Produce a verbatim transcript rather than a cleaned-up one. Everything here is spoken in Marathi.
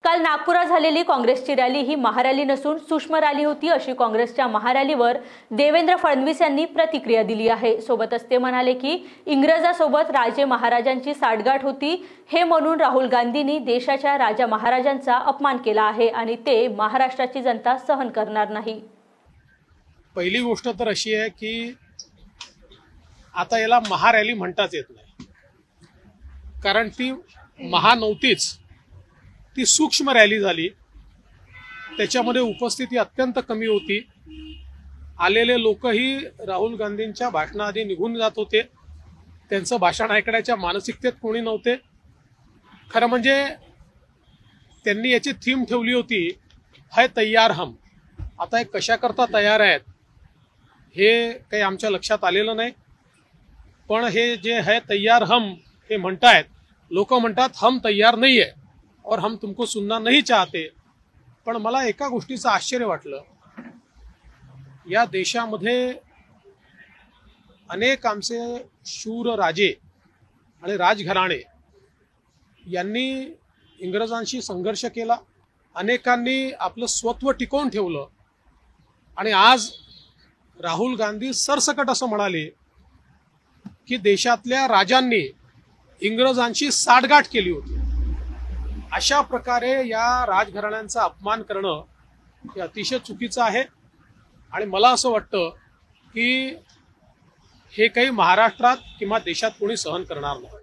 काल नागपुरात झालेली काँग्रेसची रॅली ही महारॅली नसून सूक्ष्म रॅली होती, अशी काँग्रेसच्या महारॅलीवर देवेंद्र फडणवीस यांनी प्रतिक्रिया दिली आहे। सोबतच ते म्हणाले की इंग्रजांसोबत राजे महाराजांची साठगाठ होती, हे म्हणून राहुल गांधींनी देशाच्या राजा महाराजांचा अपमान केला आहे आणि ते महाराष्ट्राची जनता सहन करणार नाही। पहिली गोष्ट तर अशी आहे की आता याला महारॅली म्हणताच येत नाही, कारण ती महा नव्हतीच, ती सूक्ष्म रॅली झाली। त्याच्यामध्ये उपस्थिती अत्यंत कमी होती। आलेले लोकही राहुल गांधींच्या भाषणाआधी निघून जात होते, त्यांचं भाषण ऐकण्याच्या मानसिकतेत कोणी नव्हते। खरं म्हणजे त्यांनी याची थीम ठेवली होती, है तैयार हम। आता हे कशाकरता तयार आहेत हे काही आमच्या लक्षात आलेलं नाही, पण हे जे है तैयार हम हे म्हणतायत, लोक म्हणतात हम तैयार नहीं है और हम तुमको सुनना नहीं चाहते। पण मला एका गोष्टीचं आश्चर्य वाटलं, या देशामध्ये अनेक आमचे शूर राजे आणि राजघराणे यांनी इंग्रजांशी संघर्ष केला, अनेकांनी आपलं स्वत्व टिकवून ठेवलं आणि आज राहुल गांधी सरसकट असं म्हणाले की देशातल्या राजांनी इंग्रजांची साठगाठ केली होती। अशा प्रकारे या राजघराण्यांचा अपमान करणं हे अतिशय चुकीचं आहे आणि मला असं वाटतं की हे काही महाराष्ट्रात किंवा देशात कोणी सहन करणार नाही।